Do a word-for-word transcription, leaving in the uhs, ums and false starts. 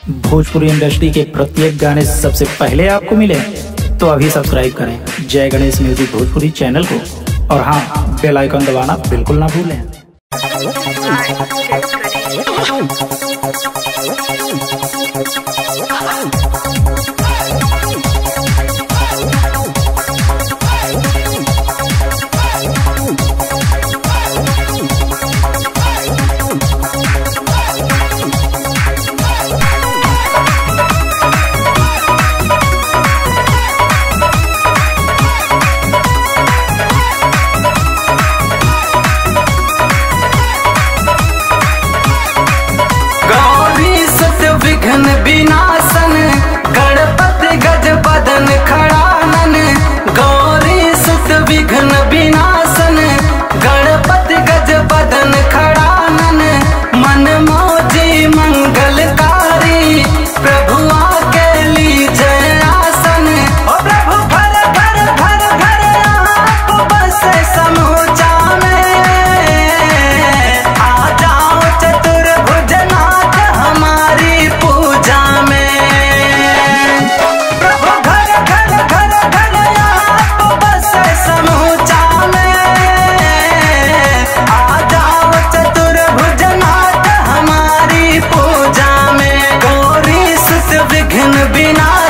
Bhojpuri industry के प्रत्येक गाने सबसे पहले आपको मिले तो अभी सब्सक्राइब करें जय गणेश म्यूजिक भोजपुरी चैनल को, और हाँ, बेल आइकन दबाना बिल्कुल ना भूलें। विनाशन गणपति गज बदन खड़ानन, गौरी सुत विघ्न विनाशन गणपति गज बदन खड़ानन। मन मौजी मंगलकारी प्रभु आके लीजय आसन। ओ प्रभु भर भर भर भर आप बसे समूचा में, आ जाओ चतुर्भुज नाथ हमारी पूजा में। प्रभु घर घर घर घर आप बसे समूचा में, आ जाओ चतुर्भुज नाथ हमारी पूजा में। गौरी सुत विघ्न विनाश